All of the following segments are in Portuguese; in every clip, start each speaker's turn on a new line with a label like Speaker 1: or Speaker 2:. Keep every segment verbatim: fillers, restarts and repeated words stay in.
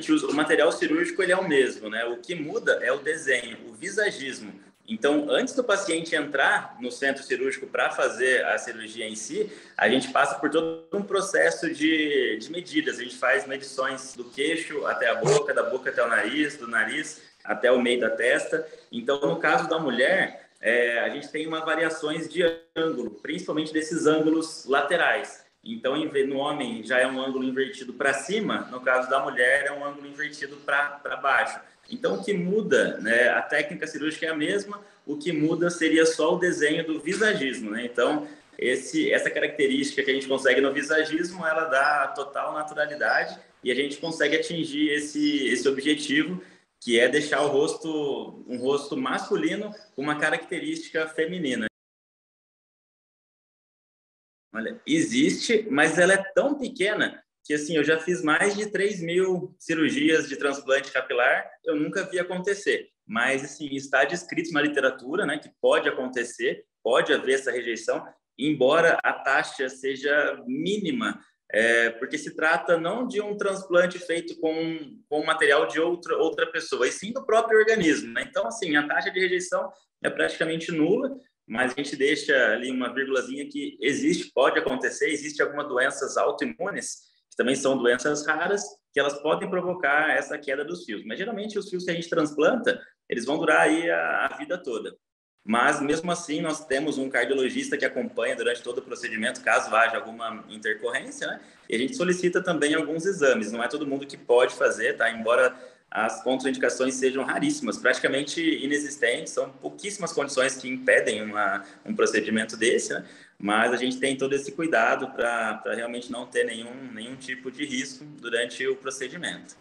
Speaker 1: usa, o material cirúrgico ele é o mesmo, né? O que muda é o desenho, o visagismo. Então, antes do paciente entrar no centro cirúrgico para fazer a cirurgia em si, a gente passa por todo um processo de, de medidas. A gente faz medições do queixo até a boca, da boca até o nariz, do nariz até o meio da testa. Então, no caso da mulher, é, a gente tem uma variações de ângulo, principalmente desses ângulos laterais. Então, no homem já é um ângulo invertido para cima, no caso da mulher é um ângulo invertido para baixo. Então, o que muda, né, a técnica cirúrgica é a mesma, o que muda seria só o desenho do visagismo, né? Então, esse, essa característica que a gente consegue no visagismo, ela dá total naturalidade e a gente consegue atingir esse, esse objetivo, que é deixar o rosto, um rosto masculino com uma característica feminina. Olha, existe, mas ela é tão pequena que, assim, eu já fiz mais de três mil cirurgias de transplante capilar, eu nunca vi acontecer. Mas, assim, está descrito na literatura, né, que pode acontecer, pode haver essa rejeição, embora a taxa seja mínima, é, porque se trata não de um transplante feito com, com material de outra, outra pessoa, e sim do próprio organismo, né? Então, assim, a taxa de rejeição é praticamente nula, mas a gente deixa ali uma vírgulazinha que existe, pode acontecer, existe algumas doenças autoimunes, que também são doenças raras, que elas podem provocar essa queda dos fios. Mas, geralmente, os fios que a gente transplanta, eles vão durar aí a, a vida toda. Mas, mesmo assim, nós temos um cardiologista que acompanha durante todo o procedimento, caso haja alguma intercorrência, né? E a gente solicita também alguns exames. Não é todo mundo que pode fazer, tá? Embora as contraindicações sejam raríssimas, praticamente inexistentes, são pouquíssimas condições que impedem uma, um procedimento desse, né? Mas a gente tem todo esse cuidado para realmente não ter nenhum, nenhum tipo de risco durante o procedimento.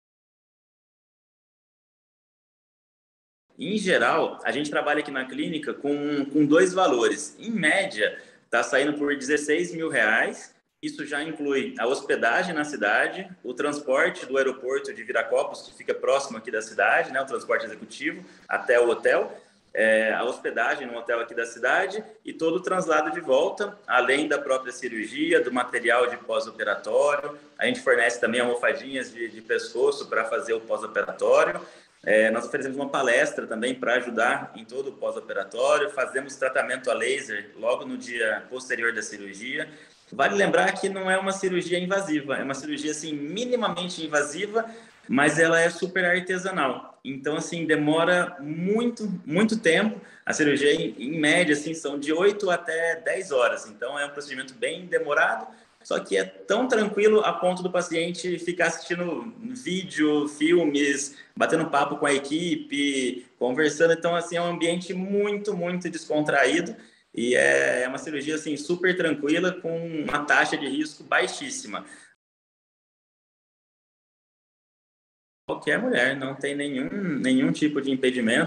Speaker 1: Em geral, a gente trabalha aqui na clínica com, com dois valores. Em média, está saindo por dezesseis mil reais. Isso já inclui a hospedagem na cidade, o transporte do aeroporto de Viracopos, que fica próximo aqui da cidade, né, o transporte executivo, até o hotel, é, a hospedagem no hotel aqui da cidade e todo o translado de volta, além da própria cirurgia, do material de pós-operatório. A gente fornece também almofadinhas de, de pescoço para fazer o pós-operatório. É, nós oferecemos uma palestra também para ajudar em todo o pós-operatório, fazemos tratamento a laser logo no dia posterior da cirurgia. Vale lembrar que não é uma cirurgia invasiva, é uma cirurgia assim, minimamente invasiva, mas ela é super artesanal. Então, assim, demora muito, muito tempo. A cirurgia, em, em média, assim, são de oito até dez horas. Então, é um procedimento bem demorado, só que é tão tranquilo a ponto do paciente ficar assistindo vídeo, filmes, batendo papo com a equipe, conversando. Então, assim, é um ambiente muito, muito descontraído e é uma cirurgia, assim, super tranquila com uma taxa de risco baixíssima. Qualquer mulher, não tem nenhum, nenhum tipo de impedimento.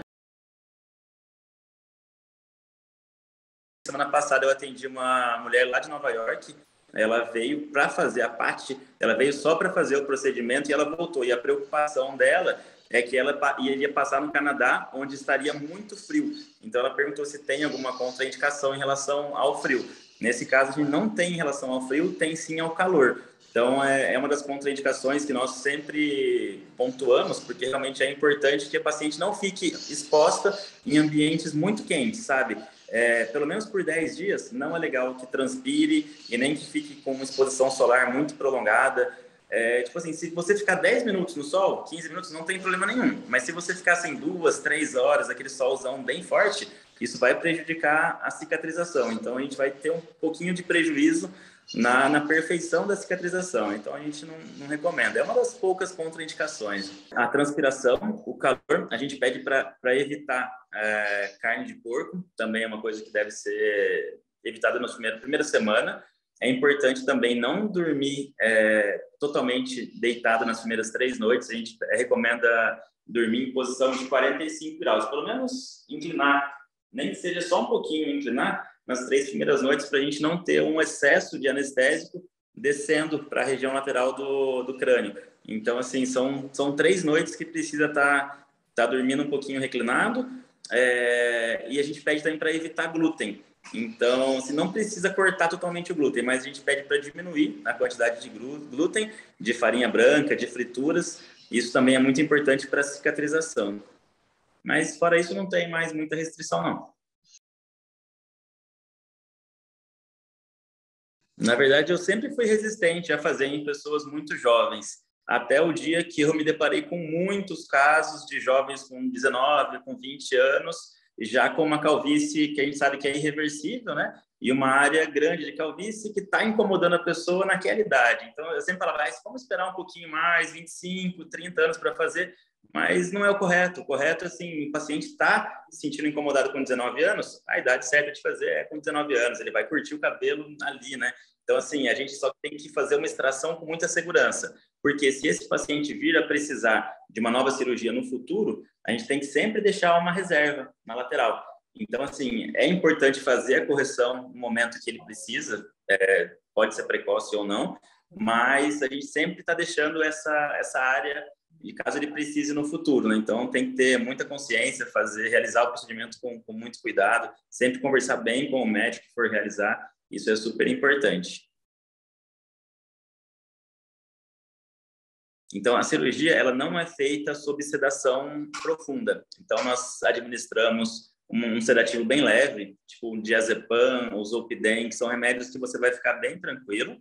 Speaker 1: Semana passada eu atendi uma mulher lá de Nova York. Ela veio para fazer a parte, ela veio só para fazer o procedimento e ela voltou. E a preocupação dela é que ela iria passar no Canadá, onde estaria muito frio. Então ela perguntou se tem alguma contraindicação em relação ao frio. Nesse caso, a gente não tem em relação ao frio, tem sim ao calor. Então é, é uma das contraindicações que nós sempre pontuamos, porque realmente é importante que a paciente não fique exposta em ambientes muito quentes, sabe? É, pelo menos por dez dias, não é legal que transpire e nem que fique com uma exposição solar muito prolongada. É, tipo assim, se você ficar dez minutos no sol, quinze minutos, não tem problema nenhum. Mas se você ficar assim, duas, três horas, aquele solzão bem forte, isso vai prejudicar a cicatrização. Então, a gente vai ter um pouquinho de prejuízo na, na perfeição da cicatrização. Então, a gente não, não recomenda. É uma das poucas contraindicações. A transpiração, o calor, a gente pede para evitar é, carne de porco. Também é uma coisa que deve ser evitada na primeira, primeira semana. É importante também não dormir é, totalmente deitado nas primeiras três noites. A gente recomenda dormir em posição de quarenta e cinco graus. Pelo menos inclinar, nem que seja só um pouquinho inclinar, nas três primeiras noites, para a gente não ter um excesso de anestésico descendo para a região lateral do, do crânio. Então, assim, são, são três noites que precisa estar tá, tá dormindo um pouquinho reclinado, é, e a gente pede também para evitar glúten. Então, assim, não precisa cortar totalmente o glúten, mas a gente pede para diminuir a quantidade de glúten, de farinha branca, de frituras, Isso também é muito importante para a cicatrização. Mas, fora isso, não tem mais muita restrição, não. Na verdade, eu sempre fui resistente a fazer em pessoas muito jovens, até o dia que eu me deparei com muitos casos de jovens com dezenove, com vinte anos, já com uma calvície que a gente sabe que é irreversível, né? E uma área grande de calvície que está incomodando a pessoa naquela idade. Então, eu sempre falava, ah, vamos esperar um pouquinho mais, vinte e cinco, trinta anos para fazer, mas não é o correto. O correto é assim, o paciente está se sentindo incomodado com dezenove anos, a idade certa de fazer é com dezenove anos, ele vai curtir o cabelo ali, né? Então, assim, a gente só tem que fazer uma extração com muita segurança, porque se esse paciente vir a precisar de uma nova cirurgia no futuro, a gente tem que sempre deixar uma reserva na lateral. Então, assim, é importante fazer a correção no momento que ele precisa, é, pode ser precoce ou não, mas a gente sempre está deixando essa, essa área de caso ele precise no futuro, né? Então, tem que ter muita consciência, fazer, realizar o procedimento com, com muito cuidado, sempre conversar bem com o médico que for realizar. Isso é super importante. Então, a cirurgia ela não é feita sob sedação profunda. Então, nós administramos um, um sedativo bem leve, tipo um diazepam ou zolpidem, que são remédios que você vai ficar bem tranquilo.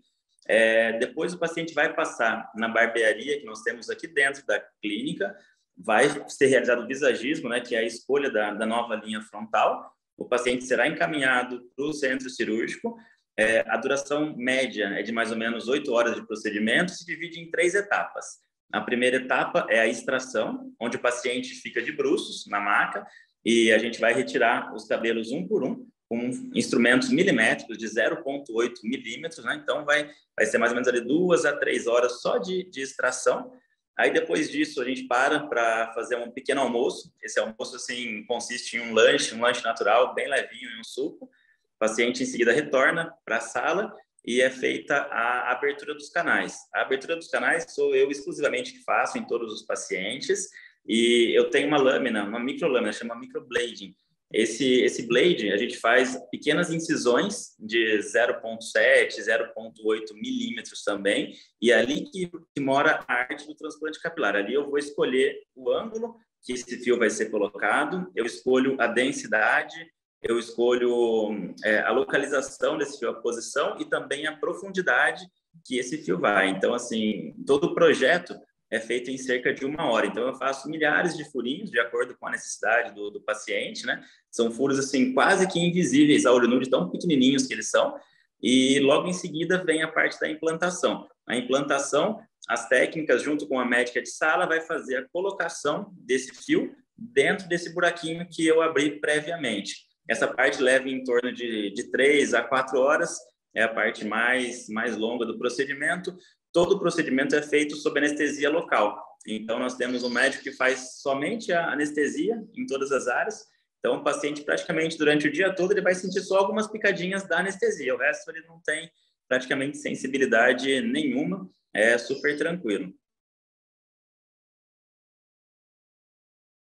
Speaker 1: É, depois, o paciente vai passar na barbearia que nós temos aqui dentro da clínica, vai ser realizado o visagismo, né, que é a escolha da, da nova linha frontal. O paciente será encaminhado para o centro cirúrgico. É, a duração média é de mais ou menos oito horas de procedimento, se divide em três etapas. A primeira etapa é a extração, onde o paciente fica de bruços na maca e a gente vai retirar os cabelos um por um, com instrumentos milimétricos de zero vírgula oito milímetros, né? Então vai, vai ser mais ou menos ali duas a três horas só de, de extração. Aí depois disso a gente para para fazer um pequeno almoço. Esse almoço assim consiste em um lanche, um lanche natural bem levinho e um suco. O paciente em seguida retorna para a sala e é feita a abertura dos canais. A abertura dos canais sou eu exclusivamente que faço em todos os pacientes e eu tenho uma lâmina, uma microlâmina, chama microblading. Esse, esse blade, a gente faz pequenas incisões de zero vírgula sete, zero vírgula oito milímetros também, e é ali que, que mora a arte do transplante capilar. Ali eu vou escolher o ângulo que esse fio vai ser colocado, eu escolho a densidade, eu escolho é, a localização desse fio, a posição e também a profundidade que esse fio vai. Então, assim, todo o projeto é feito em cerca de uma hora. Então, eu faço milhares de furinhos de acordo com a necessidade do, do paciente, né? São furos, assim, quase que invisíveis ao olho nu, de tão pequenininhos que eles são. E logo em seguida vem a parte da implantação. A implantação, as técnicas, junto com a médica de sala, vai fazer a colocação desse fio dentro desse buraquinho que eu abri previamente. Essa parte leva em torno de, de três a quatro horas, é a parte mais, mais longa do procedimento. Todo o procedimento é feito sob anestesia local. Então, nós temos um médico que faz somente a anestesia em todas as áreas. Então, o paciente, praticamente, durante o dia todo, ele vai sentir só algumas picadinhas da anestesia. O resto, ele não tem praticamente sensibilidade nenhuma. É super tranquilo.